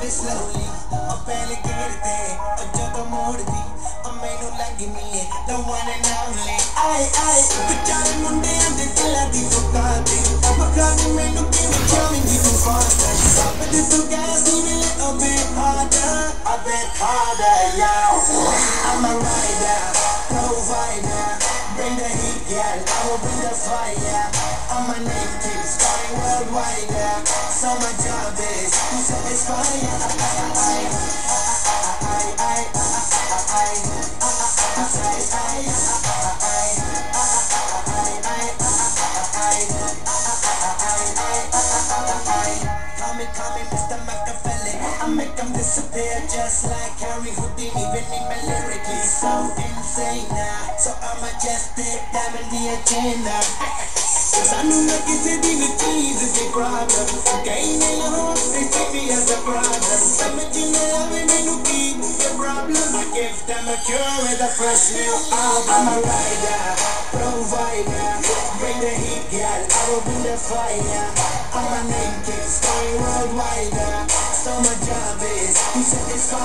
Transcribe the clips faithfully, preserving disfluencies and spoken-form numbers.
it slowly. I'm barely get it there. A jump on more to be. A man who like me, the one and only. I, I, but Johnny Monday and the killer, the Focati. Focati, man, who came with Johnny, the too faster. But this two guys need a little bit harder. A bit harder, yo. I'm a rider, provider. Bring the heat, yeah. I will bring the fire. I'm a name keeps going worldwide. So my job is to satisfy. Coming, coming, Mister Machiavelli. I make them disappear just like Harry Houdini. Even in my lyrically so insane now. So I'ma just dip down in the agenda. Cause I know that it's a demon cheese is a problem. Gaining a horse, they take me as a problem. Imagine the loving and who keep the problem. I give them a cure with a fresh new album. I'm a rider, provider. Bring the heat, girl, I will bring the fire. I'm a name keeps going worldwide. So my job is to satisfy.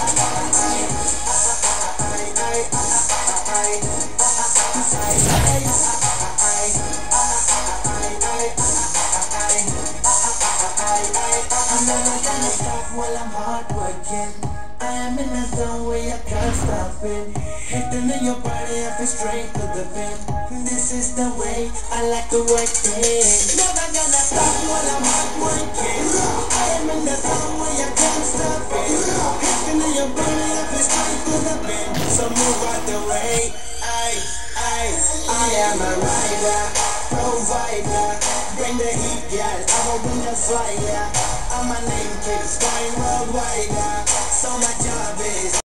I'm never gonna stop while I'm hard working. I am in a zone where I can't stop it. Hitting in your body, I feel straight to the pin. This is the way I like to work it. Never gonna stop while I'm hard working. I am in the zone where I can't stop it. Hitting in your body, I feel straight to the pin. So move out the way. I, I, I am a rider, provider. Bring the heat, girl, I will bring the fire. I'm a name keeps going worldwide. So my job is